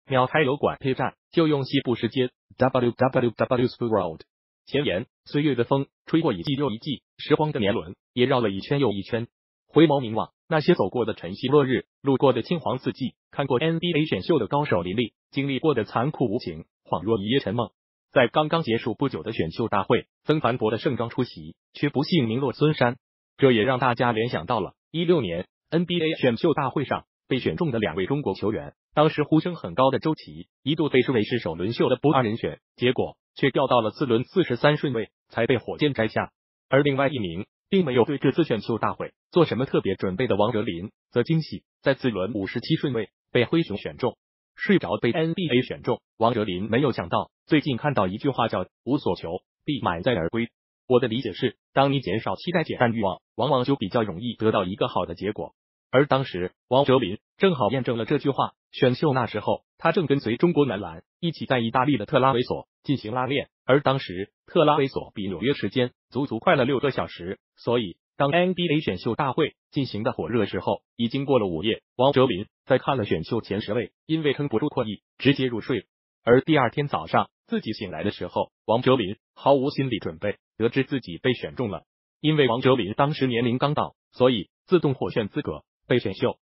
秒开油管配站就用西部时间 www.sportworld。前言：岁月的风吹过一季又一季，时光的年轮也绕了一圈又一圈。回眸凝望，那些走过的晨曦落日，路过的青黄四季，看过 NBA 选秀的高手林立，经历过的残酷无情，恍若一夜沉梦。在刚刚结束不久的选秀大会，曾凡博的盛装出席，却不幸名落孙山。这也让大家联想到了16年 NBA 选秀大会上被选中的2位中国球员，当时呼声很高的周琦，一度被视为是首轮秀的不二人选，结果却掉到了次轮43顺位，才被火箭摘下。而另外一名并没有对这次选秀大会做什么特别准备的王哲林，则惊喜在次轮57顺位被灰熊选中。睡着被 NBA 选中，王哲林没有想到，最近看到一句话叫无所求必满载而归。我的理解是，当你减少期待、减淡欲望，往往就比较容易得到一个好的结果。而当时王哲林正好验证了这句话。选秀那时候，他正跟随中国男篮一起在意大利的特拉维索进行拉练，而当时特拉维索比纽约时间足足快了6个小时，所以当 NBA 选秀大会进行的火热时候，已经过了午夜。王哲林在看了选秀前10位，因为撑不住困意，直接入睡。而第二天早上自己醒来的时候，王哲林毫无心理准备，得知自己被选中了。因为王哲林当时年龄刚到，所以自动获选资格被选秀。